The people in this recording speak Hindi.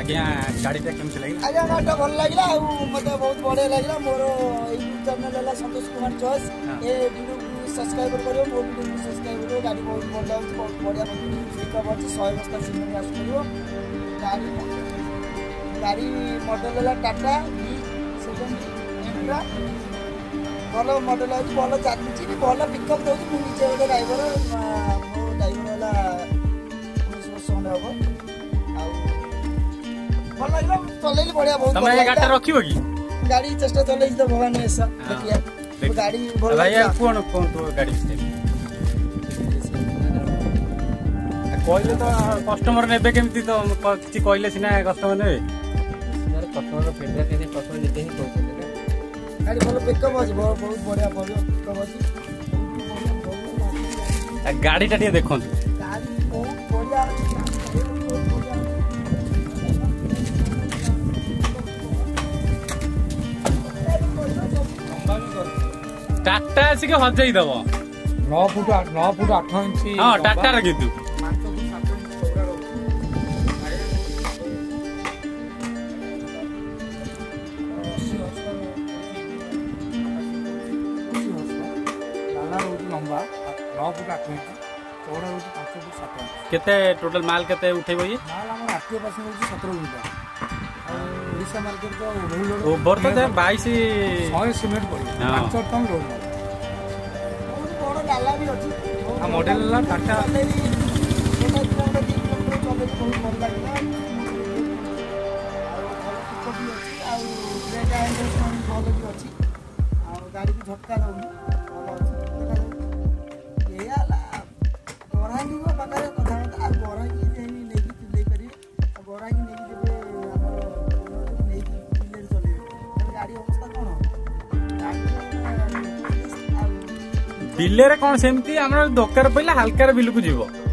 आज्ञा गाड़ीटा केमती लगे आज्ञा गाड़ीटा भल लगे मत बहुत बढ़िया लगे मोर यूट्यूब चैनल है संतोष कुमार चॉइस ये वीडियो सब्सक्राइब करो मोर वीडियो को सब्सक्राइब करो गाड़ी बहुत बढ़िया बहुत बढ़िया पिकअप अच्छे 100 बस्ता सीमेंट आस गाड़ी मॉडल है टाटा V7 भल मॉडल है भल चलती भल पिकअप दौर मुझे गोटे ड्राइवर मो ड्राइवर है 19 वर्ष खंडे हम भल लगे चल बढ़िया बहुत गाड़ी रखियो कि गाड़ी चेष्टा चल तो भगवान देखिए गाड़ी भाई कौन कौन तो गाड़ी कहले तो कस्टमर ने केमती तो किसी कहले सीना कस्टमर ने कस्टमर फीडबैक देने कस्टमर देते ही कहते गाड़ी भल पिकअप अच्छे बहुत बढ़िया पिकअप अच्छे गाड़ीटा टे देखो गाड़ी बहुत बढ़िया टाटा आसिक हजाई दब 9 फुट 8 इंच हाँ टाटा किंतु लंबा 9 फुट 8 इंच चौड़ा रोज 5 फुट 7 इंच केते टोटल माल केते उठेबो ये माल हमर आरटीओ पास होची 17 क्विंटल ओडिशा मार्केट तो ओवर तो 22 100 सीमेंट पड़ी 5 टन लोड बहुत बड़ डाला भी अच्छी आ मॉडल ला टाटा गाड़ी की झटका दौनी बरांगी पाखे कथा बरांगी नहीं पारे बरांगी नहीं चल गाड़ी अवस्था कौन बिले रे कौन सेमती हमर दरकार पइला हल्का बिल को जीवो